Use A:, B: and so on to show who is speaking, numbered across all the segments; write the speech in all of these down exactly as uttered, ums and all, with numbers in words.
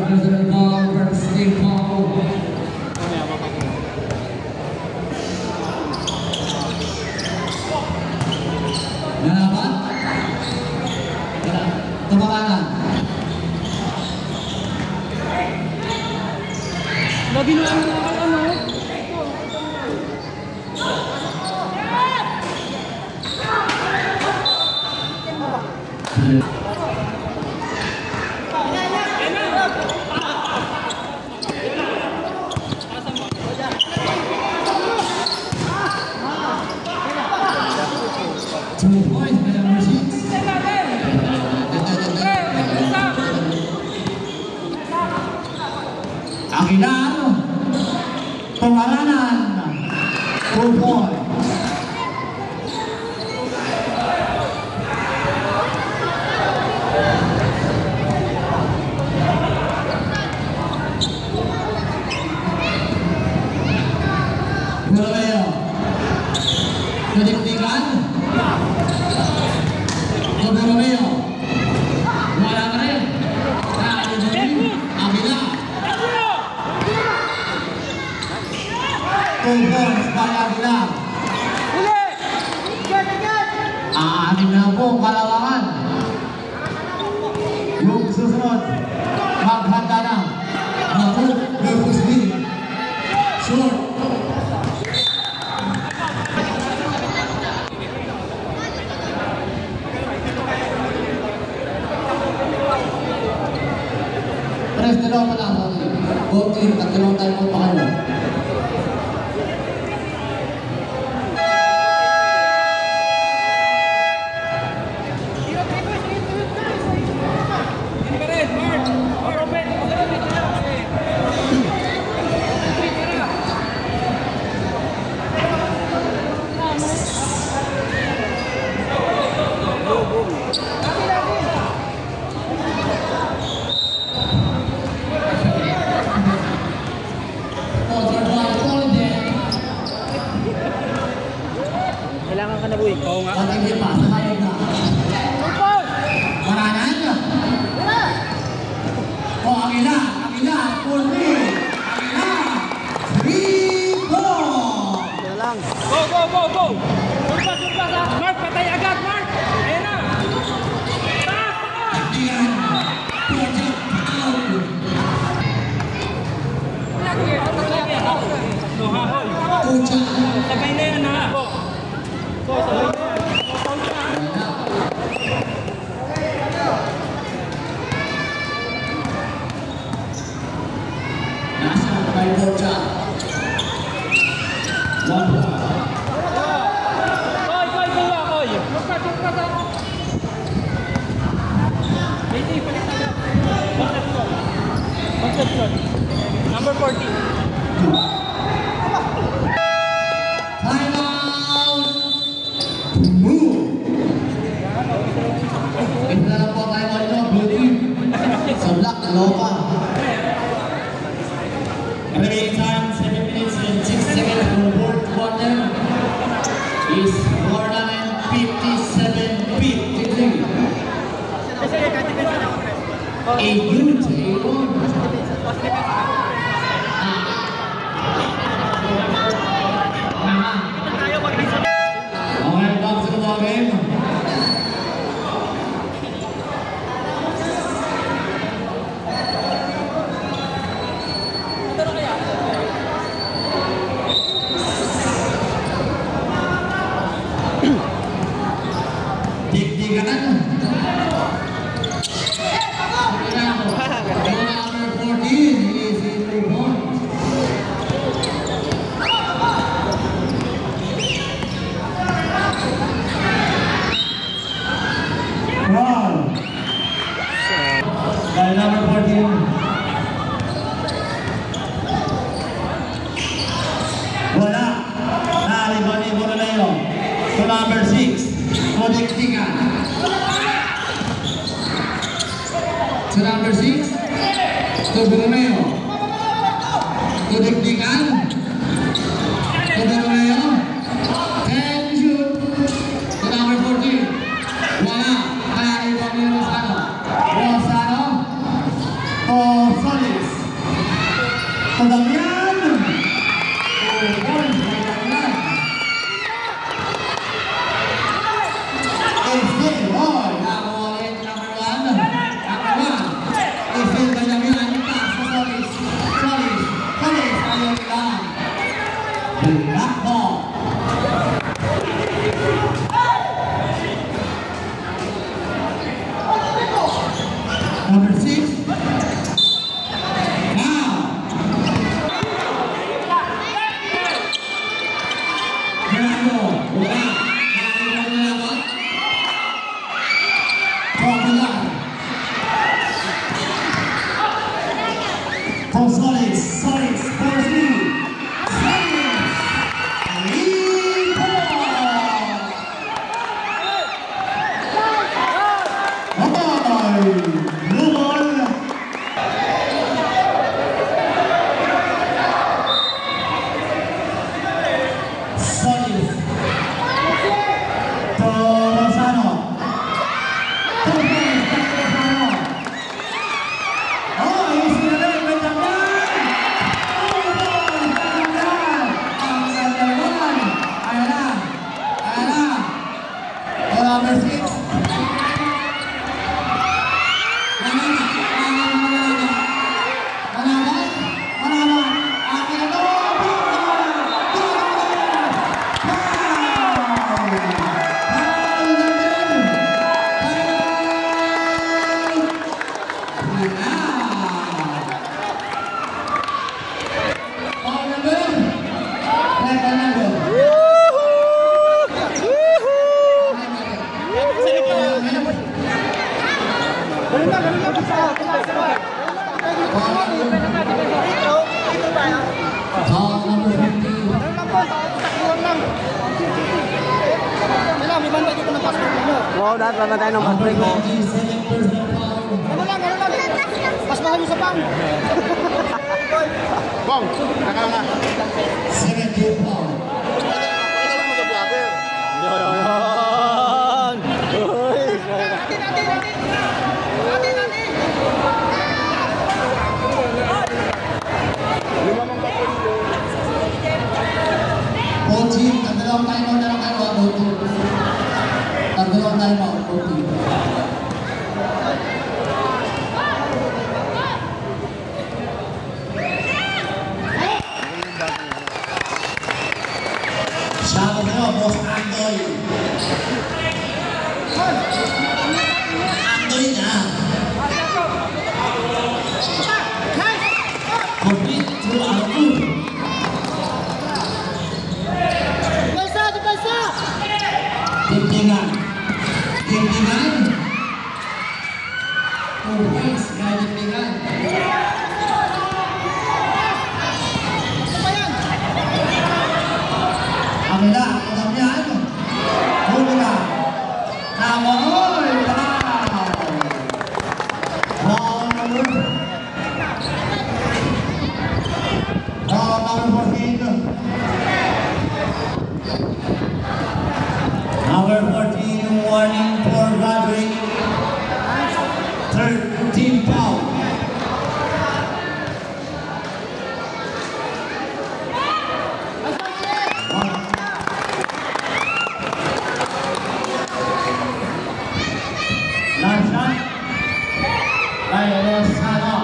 A: President Paul, President Paul. Nalaban? Tumakanan.
B: Nabinuan mo ang ano?
A: Two points by number six. Aguilar, Pangaranan, two points. Romeo, Nadikdikan. Romeo, wala ka rin. Nakakalimutin, Aguilar. Two points by Aguilar. Aanim na po ang kalawangan. Yung susunod, maghanda na. Ako versus me. Short. Press na lang pala. Voting, tatlong tayo mo pa kayo.
B: Kailangan ka na, boy. Oo nga.
A: At hindi pa, sakayag na. Maranan na. O, Aguilar, Aguilar, Pulmi, Aguilar, three, four.
B: Kaya lang. Go, go, go, go! Surpa, surpa sa Mark, patay agad, Mark! Ayan na!
A: Ayan, project out. Tuja.
B: Sabay na yan, ha? Go, sabay na yan.
A: Nasa by Tuja. One point.
B: Koy, koy, kuya, koy! Surpa, surpa sa... Lady, palit agad. Conception. Conception. Number forty.
A: Time out. Move. Ito na lang po time out nyo, blue team. Sa black, dalawa pa. Remaining time, seven minutes and six seconds for fourth quarter is more than fifty-seven fifty-three. A huge A one. Okay, back to the ball game. Dikdikan. Number fourteen is in the point. Wow. Dahil number fourteen. Wala. Naliban ni Borreleo. To number six. Dikdikan. To number six. To Borreleo. To Dikdikan. To Borreleo. And shoot. To number fourteen. Wala. Naliban ni Rosano. Rosano. Oh, sorry. Number six. Now. Fernando. Wala. Nakalimutan na ako. Popular. For Solis. Solis. For Steve.
C: Wow, dapat lang tayo ng mas-break mo.
B: Ano lang, ano lang. Mas mahal yung sa pang.
C: Bong, nakala nga.
A: seventeen pound.
C: Pakita mo sa vlogger. Yan! Uy!
B: Natin, natin, natin. Natin, natin.
C: Lima mang bakit yun.
A: fourteen. Tagdalawang time out na lang kayo. fourteen. Tagdalawang time out. fourteen. Shoutout nyo, Boss Andoy. Andoy na. Complete to Alcool.
B: Depensa, depensa.
A: Tingtingan. Tingtingan. Oh, yes, kaya tingtingan. Ang ila, alam yan. Huli ka. Namoy! Wow! Round number. Round number fourteen. Number fourteen, warning for Roderick. thirteen pound. Last shot by Rosano.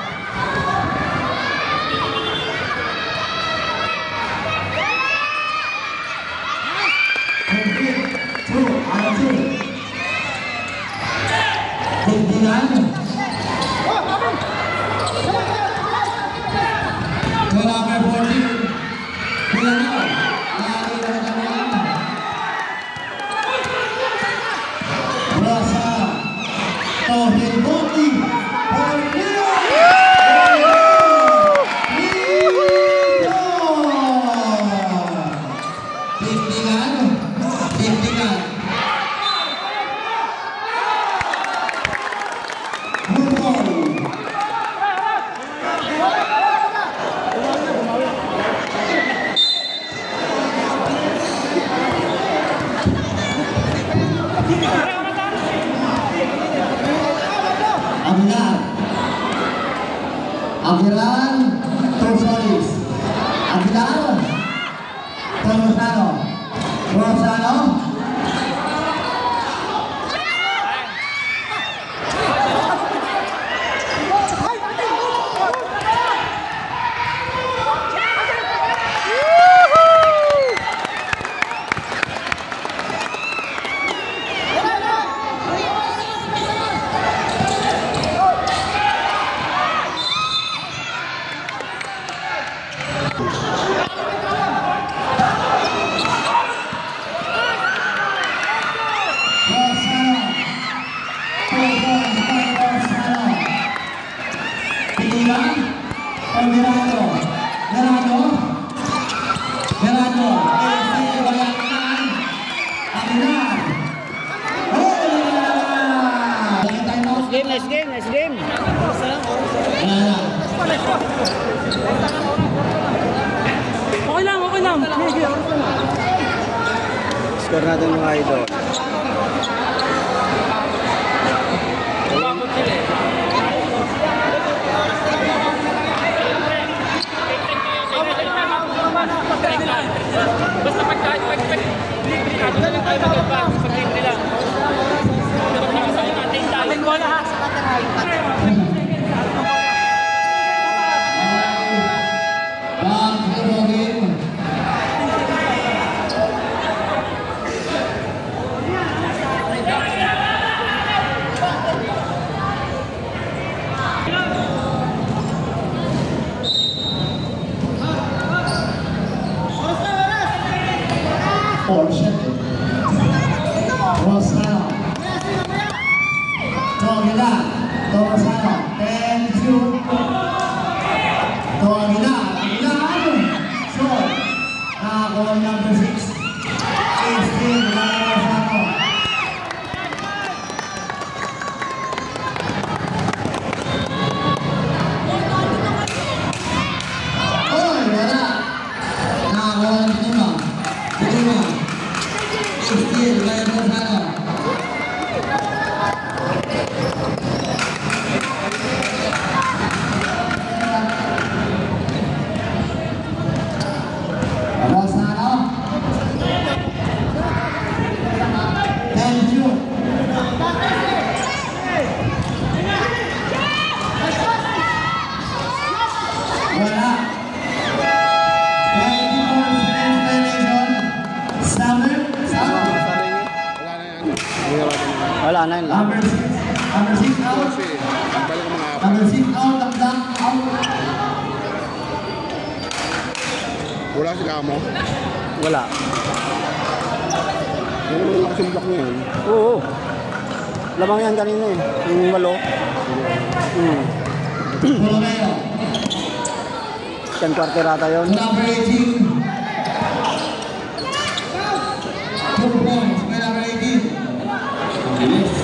A: Complete two out of two. Tingtingan. To number fourteen. Villanova. Lagi na naman. Rosa. Tohin Boki. For Leo. Tingtingan. Tingtingan. Move Aguilar. Aguilar. Torsolis. Aguilar. Rosano. Rosano. lang. O Mirando. Mirando. Mirando. Kasi bayangkan. Aguilar. Oh,
C: Nice game, nice game, nice game.
B: Okay lang, okay lang.
C: Score natin mga idol.
B: Basta pagka pag-pag-pag-pag pag-advance, pag-pag-nila. Ating bola ha.
A: Rosano. Togila. Rosano. Thank you. Togila. Ilan. Short. Nakakuha number six. sixteen. Rosano. Oy, wala. Nakakuha ng lima. Lima. sixteen. Rosano.
C: Wala na yun lang.
A: Number six. Number six out. Number six out. Takdak out.
D: Wala si Kamo.
C: Wala.
D: Yung mga kasing block niya yan.
C: Oo. Lamang yan kanina eh. Yung walo. Hmm.
A: Romeo.
C: ten quarter ata yun.
A: Number eighteen. Two points. May number eighteen. Yes.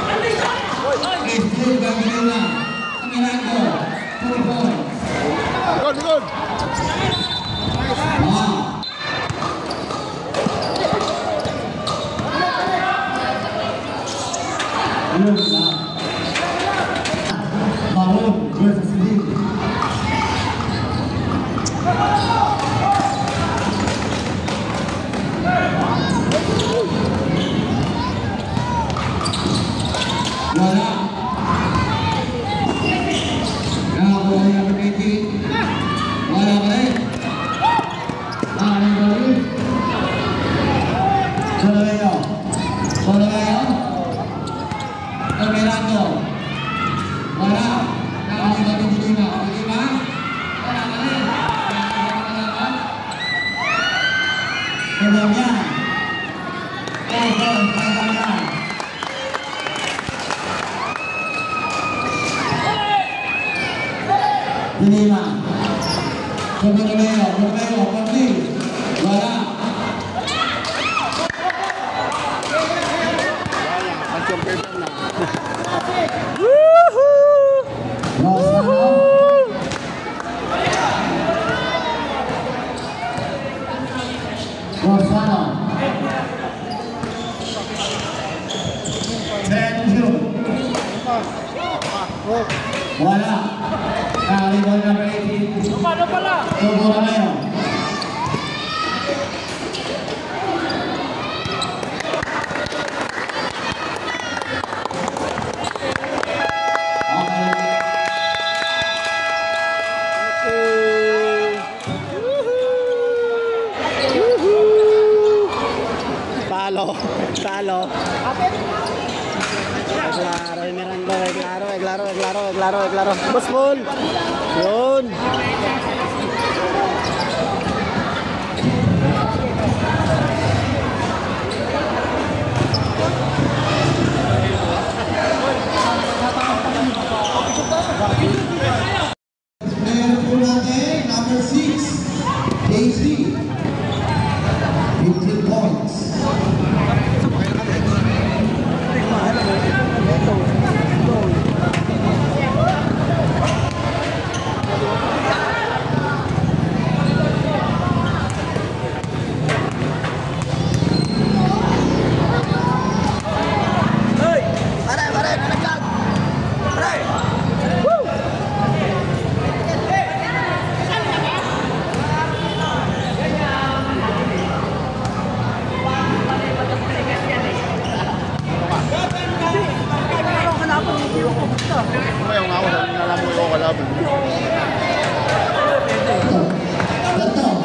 A: Still Gabriela. Mirando. Two points.
D: Good, good.
A: Wow. Yun lang. Maroon versus Lee. Wala. Nakakuha niya ng eighteen. Wala pa rin. Nakakuha pa rin. Solomeo. Solomeo. Mirando. Wala. Nakakuha pa rin si Lima. Si Lima. Wala pa rin. Kedam yan. Kedam. Kedam yan. Lima. Coba Romeo, Romeo, Pabli. Wala.
D: Action paper na.
A: Rosano. Rosano. Benjo. Wala. Nakakuha number eighteen.
B: Paano pala?
A: Coba Romeo.
C: Talo. Talo. Claro, Miranda, claro, claro, claro, claro, claro. Bos full. Yun.
A: number six, Daisy, fifteen points.
D: Kumayaw nga ako, nalaman ko yung kalaban.
A: Ito,